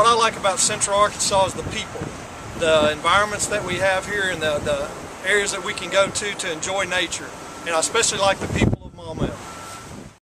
what I like about Central Arkansas is the people, the environments that we have here, and the areas that we can go to enjoy nature. And I especially like the people